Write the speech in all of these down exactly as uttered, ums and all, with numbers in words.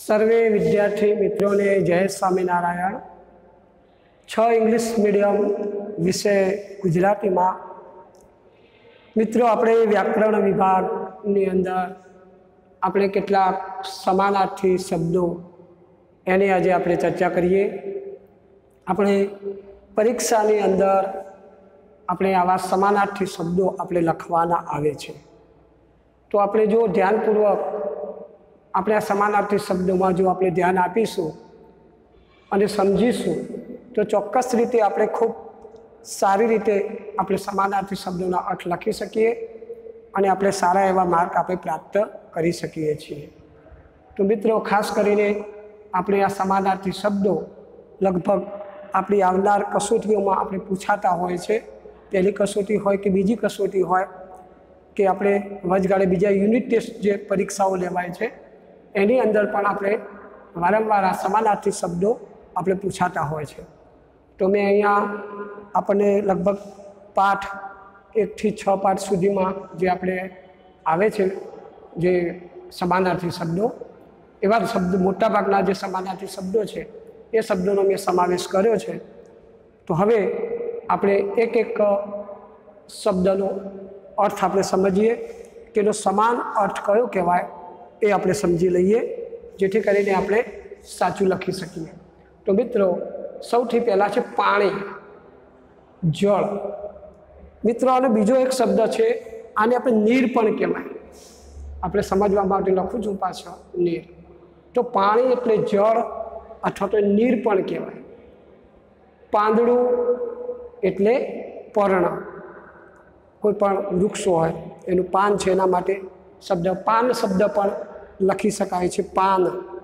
सर्वे विद्यार्थी मित्रों ने जय स्वामीनारायण। छ इंग्लिश मीडियम विषय गुजराती में मित्रों अपने व्याकरण विभाग अंदर अपने केटलाक समानार्थी शब्दों एनी आज आप चर्चा करिए। अपने परीक्षा अंदर अपने आवा समानार्थी शब्दों अपने लखवाना आवे छे, तो अपने जो ध्यानपूर्वक अपने आ समानार्थी शब्दों में जो अपने ध्यान आपीशू और समझीशू तो चौक्कस रीते अपने खूब सारी रीते अपने समानार्थी शब्दों अर्थ लखी सकीए और अपने सारा एवा मार्क आप प्राप्त करी सकीए छीए। तो मित्रों खास करीने अपने आ समानार्थी शब्दों लगभग अपनी आवनार कसोटीओं में अपने पूछाता होय छे। पहली कसोटी होय कि बीजी कसोटी होय कि अपने वचगाड़े बीजा यूनिट टेस्ट जे परीक्षाओं लेवाय छे एनी अंदर पण आपणे वारंवार आ समानार्थी शब्दों आपणे पूछाता होय छे। तो मैं अहींया आपणे लगभग पाठ एक थी छ पाठ सुधी में जे आपणे आवे छे जे समानार्थी शब्दों एवा शब्द मोटा भागना जे समानार्थी शब्दों छे ए शब्दों मैं समावेश कर्यो छे। तो हवे आपणे एक एक शब्दनो अर्थ आपणे समझीए कि एनो समान अर्थ कयो कहेवाय ए आपणे समझी लईए जेथी करीने आपणे साचुं लखी सकीए। तो मित्रों सौथी पहला छे पाणी जल। मित्रों आनो बीजो एक शब्द छे आने आपणे नीर पण कहेवाय। आपणे समजवा माटे लखुं छुं पाछो नीर। तो पाणी एटले जल अथवा तो नीर पण कहेवाय। પાંદડું એટલે પર્ણ। કોઈ પણ વૃક્ષ હોય એનું પાન છે એના માટે શબ્દ પાન શબ્દ પણ લખી શકાય છે પાન।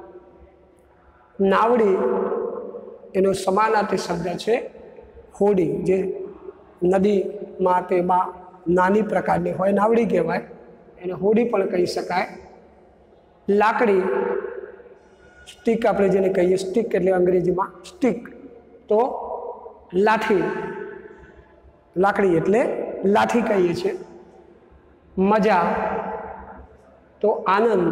નાવડી એનો સમાનાર્થી શબ્દ છે હોડી, જે નદીમાં તેમાં નાની પ્રકારની હોય નાવડી કહેવાય, એને હોડી પણ કહી શકાય। લાકડી સ્ટીક આપણે જેને કહીએ સ્ટીક એટલે અંગ્રેજીમાં સ્ટીક, તો લાઠી લાકડી એટલે લાઠી કહીએ છીએ। મજા તો આનંદ,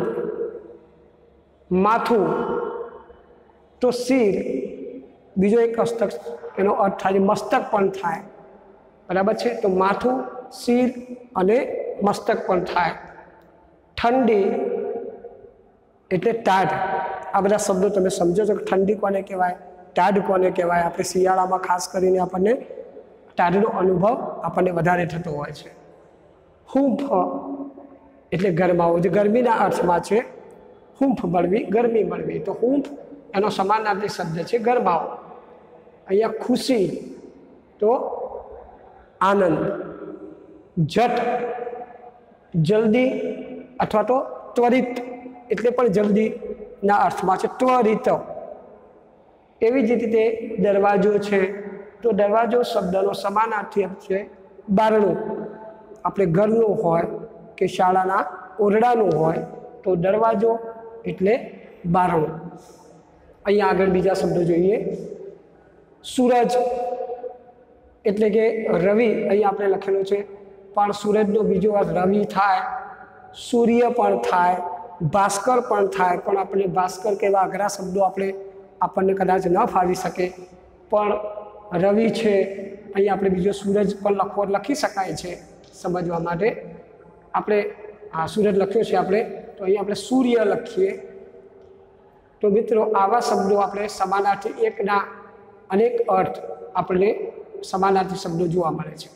માથું તો સિર, બીજો એક હસ્તક એનો અર્થ થાય મસ્તક પણ થાય, બરાબર છે। તો માથું સિર અને મસ્તક પણ થાય। ઠંડી એટલે ટાઢ। આ બધા શબ્દો તમે સમજો છો કે ઠંડી કોને કહેવાય, टाढ़ कोने कहेवाय। आपणे शियाळामां खास करीने आपणे टाढ़नो अनुभव आपणे वधारे थतो होय छे। हूंफ एटले गरमावो, जे गरमीना अर्थमां छे। हूंफ बळवी, गरमी बळवी, तो हूंफ एनो समानार्थी शब्द छे गरमावो। अहींया खुशी तो आनंद। झट जल्दी अथवा तो त्वरित एटले पण जल्दीना अर्थमां छे त्वरित। एवी ज रीते दरवाजो है, तो दरवाजो शब्दनो समानार्थी है बारणु। अपने घरनु होय कि शाळाना ओरडानु होय तो दरवाजो एटले बारणु। अहीं आगळ बीजा शब्दो जोईए। सूरज एटले के रवि, अहीं आपणे लखेलो छे पण सूरजनो बीजो अर्थ रवि थाय, सूर्य पण थाय, भास्कर पण थाय। पण आपणे भास्कर केवा अघरा शब्दों आपणे આપણને કદાચ ન ફાવી શકે, પણ રવિ છે અહીં આપણે બીજો સૂરજ પણ લખવો લખી શકાય છે સમજવા માટે। આપણે આ સૂરજ લખ્યો છે આપણે, તો અહીં આપણે સૂર્ય લખીએ। તો મિત્રો આવા શબ્દો આપણે સમાનાર્થી એકના અનેક અર્થ આપણને સમાનાર્થી શબ્દો જોવા મળે છે।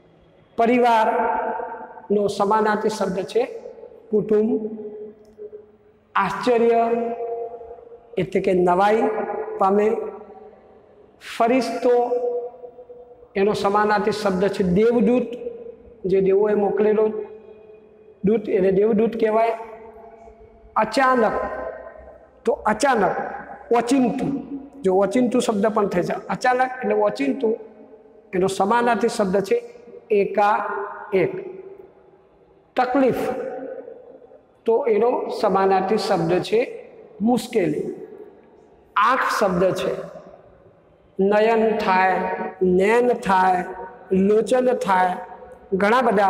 પરિવારનો સમાનાર્થી શબ્દ છે કુટુંબ। આશ્ચર્ય એટલે કે નવાઈ પામે। ફરિશ્તો એનો સમાનાર્થી શબ્દ છે દેવદૂત, જે દેવોએ મોકલેલો દૂત એને દેવદૂત કહેવાય। અચાનક તો અચાનક ઓચિંતું, જો ઓચિંતું શબ્દ પણ થઈ જાય અચાનક એટલે ઓચિંતું, એનો સમાનાર્થી શબ્દ છે એકાએક। તકલીફ તો એનો સમાનાર્થી શબ્દ છે મુશ્કેલી। आँख शब्द है नयन थाय, नैन थाय, लोचन थाय। घणा बधा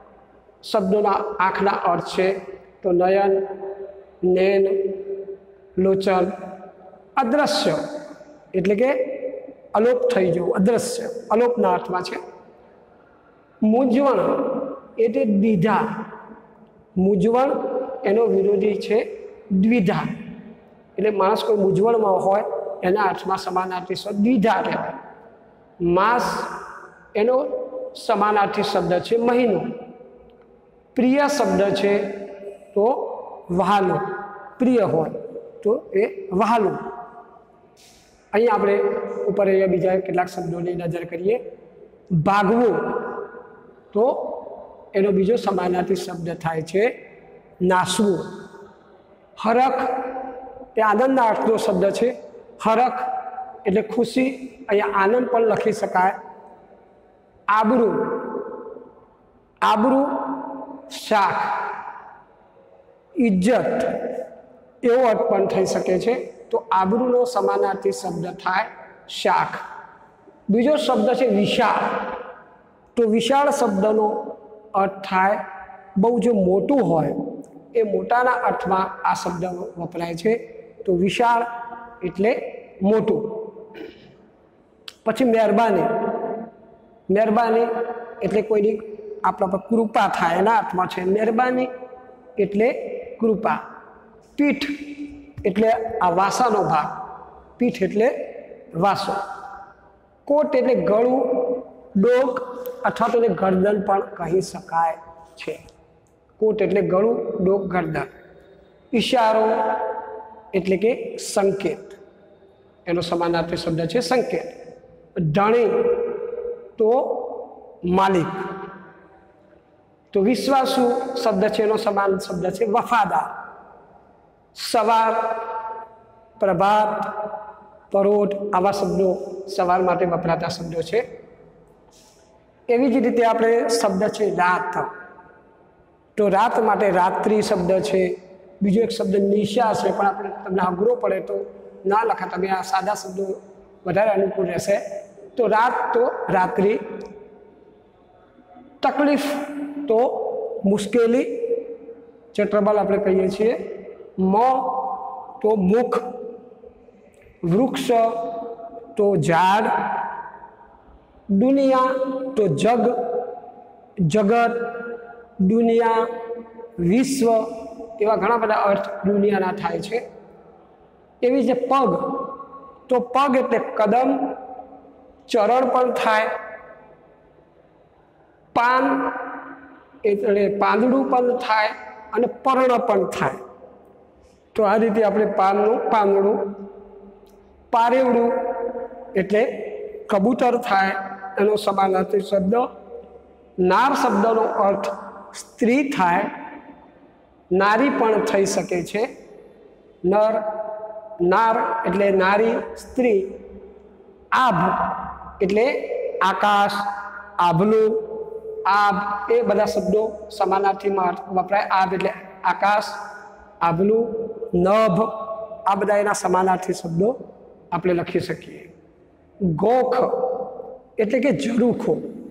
शब्दों आँखना अर्थ है। तो नयन, नैन, લોચન, અદ્રશ્ય એટલે કે અલોપ થઈ જવું, અદ્રશ્ય અલોપના અર્થમાં છે. મૂંઝવણ એટલે દ્વિધા, મૂંઝવણ એનો વિરોધી છે દ્વિધા, એટલે માણસ કોઈ મૂંઝવણમાં હોય એના અર્થમાં સમાનાર્થી શબ્દ દ્વિધા કહેવાય. માસ એનો સમાનાર્થી શબ્દ છે મહિનો. પ્રિય શબ્દ છે તો વહાલો, પ્રિય હોય તો એ વહાલું. અહીં આપણે ઉપર અહીંયા બીજા કેટલાક શબ્દોની નજર કરીએ. ભાગવું તો એનો બીજો સમાનાર્થી શબ્દ થાય છે નાસવું. હરખ એ આનંદના અર્થનો શબ્દ છે. હરખ એટલે ખુશી, અહીંયા આનંદ પણ લખી શકાય. આબરૂ, આબરૂ શાખ, ઇજ્જત એવો અર્થ પણ થઈ શકે છે. તો આબરૂનો સમાનાર્થી શબ્દ થાય શાખ. બીજો શબ્દ છે વિશાળ. તો વિશાળ શબ્દનો અર્થ થાય બહુ જે મોટું હોય, એ મોટાના અર્થમાં આ શબ્દ વપરાય છે. તો વિશાળ એટલે મોટું. પછી મહેરબાની, મહેરબાની એટલે કોઈની આપણા પર કૃપા થાય એના અર્થમાં છે મહેરબાની એટલે કૃપા. પીઠ એટલે આ વાસાનો ભાગ, પીઠ એટલે વાસો. કોટ એટલે ગળું, ડોક અથવા તો એને ગરદન પણ કહી શકાય છે. કોટ એટલે ગળું, ડોક, ગરદન. ઈશારો એટલે કે સંકેત, એનો સમાનાર્થી શબ્દ છે સંકેત. ધણી તો માલિક. તો વિશ્વાસુ શબ્દ છે એનો સમાન શબ્દ છે વફાદાર. સવાર, પ્રભાત, પરોઢ આવા શબ્દો સવાર માટે વપરાતા શબ્દો છે. એવી જ રીતે આપણે શબ્દ છે રાત. તો રાત માટે રાત્રિ શબ્દ છે. બીજો એક શબ્દ નિશા છે, પણ આપણે તમને અઘરો પડે તો ના લખા, તમે આ સાદા શબ્દો વધારે અનુકૂળ રહેશે. તો રાત તો રાત્રિ. તકલીફ તો મુશ્કેલી, જે ટ્રબલ આપણે કહીએ છીએ. મોં તો મુખ. વૃક્ષ તો ઝાડ. દુનિયા તો જગ, જગત, દુનિયા, વિશ્વ એવા ઘણા બધા અર્થ દુનિયાના થાય છે. એવી જે પગ, તો પગ એટલે કદમ, ચરણ પણ થાય. પાન એટલે પાંદડું પણ થાય અને પર્ણ પણ થાય. તો આ રીતે આપણે પાનનું પાંદડું. પારેવડું એટલે કબૂતર થાય, એનો સમાનાર્થી શબ્દ. નાર શબ્દનો અર્થ સ્ત્રી થાય, નારી પણ થઈ શકે છે. નર, નાર એટલે નારી, સ્ત્રી. આભ એટલે આકાશ, આભલું, આભ એ બધા શબ્દો સમાનાર્થીમાં વપરાય. આભ એટલે આકાશ, આભલું, નભ આ બધા એના સમાનાર્થી શબ્દો આપણે લખી શકીએ. ગોખ એટલે કે ઝરૂખો.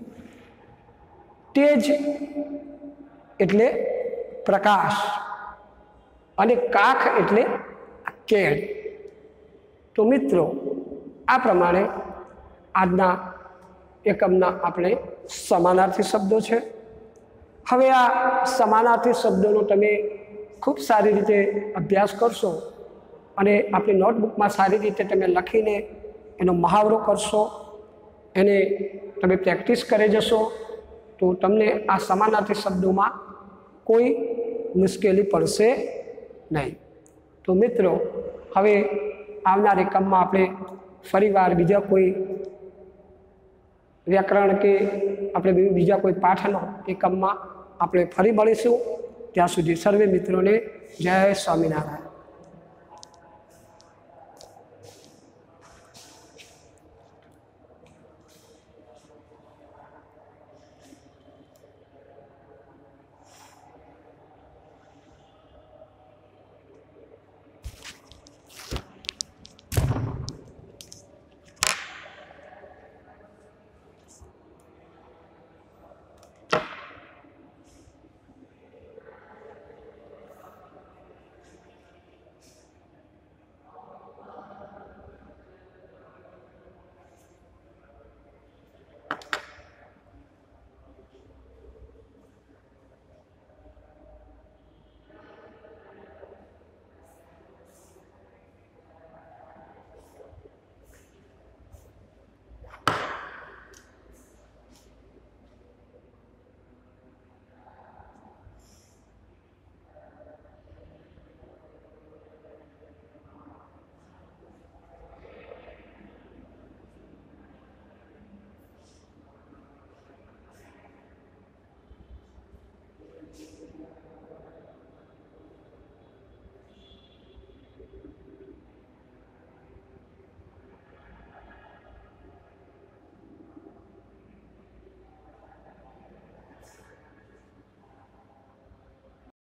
તેજ એટલે પ્રકાશ અને કાખ એટલે કેળ. તો મિત્રો આ પ્રમાણે આજના એકમના આપણે સમાનાર્થી શબ્દો છે. હવે આ સમાનાર્થી શબ્દોનો તમે ખૂબ સારી રીતે અભ્યાસ કરશો અને આપણી નોટબુકમાં સારી રીતે તમે લખીને એનો મહાવરો કરશો, એને તમે પ્રેક્ટિસ કરી જશો, તો તમને આ સમાનાર્થી શબ્દોમાં કોઈ મુશ્કેલી પડશે નહીં. તો મિત્રો હવે આવનાર એકમમાં આપણે ફરીવાર બીજા કોઈ વ્યાકરણ કે આપણે બીજા કોઈ પાઠનો એકમમાં આપણે ફરી મળીશું. ત્યાં સુધી સર્વે મિત્રોને જય સ્વામિનારાયણ.